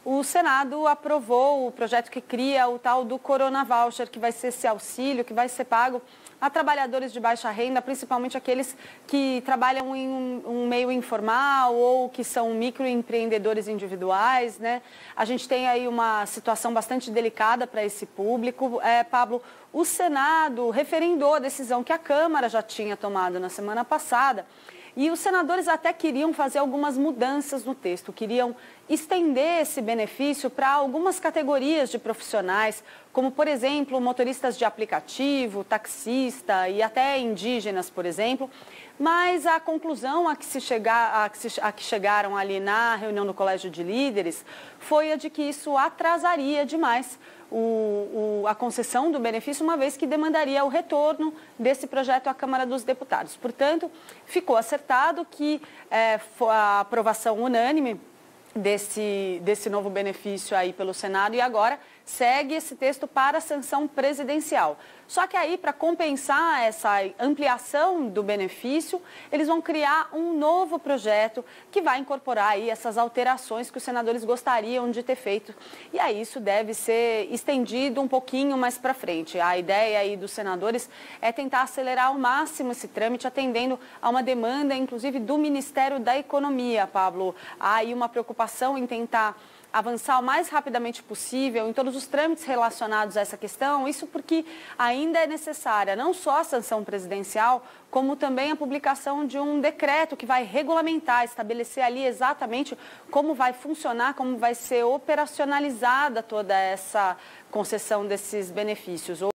o Senado aprovou o projeto que cria o tal do Corona Voucher, que vai ser esse auxílio, que vai ser pago a trabalhadores de baixa renda, principalmente aqueles que trabalham em um meio informal ou que são microempreendedores individuais, né? A gente tem aí uma situação bastante delicada para esse público. Pablo, o Senado referendou a decisão que a Câmara já tinha tomado na semana passada. E os senadores até queriam fazer algumas mudanças no texto, queriam estender esse benefício para algumas categorias de profissionais, como, por exemplo, motoristas de aplicativo, taxista e até indígenas, por exemplo. Mas a conclusão a que chegaram ali na reunião do Colégio de Líderes foi a de que isso atrasaria demais a concessão do benefício, uma vez que demandaria o retorno desse projeto à Câmara dos Deputados. Portanto, ficou acertado que a aprovação unânime desse novo benefício aí pelo Senado e agora segue esse texto para a sanção presidencial. Só que aí, para compensar essa ampliação do benefício, eles vão criar um novo projeto que vai incorporar aí essas alterações que os senadores gostariam de ter feito. E aí isso deve ser estendido um pouquinho mais para frente. A ideia aí dos senadores é tentar acelerar ao máximo esse trâmite, atendendo a uma demanda, inclusive, do Ministério da Economia, Pablo. Há aí uma preocupação em tentar avançar o mais rapidamente possível em todos os trâmites relacionados a essa questão, isso porque ainda é necessária não só a sanção presidencial, como também a publicação de um decreto que vai regulamentar, estabelecer ali exatamente como vai funcionar, como vai ser operacionalizada toda essa concessão desses benefícios.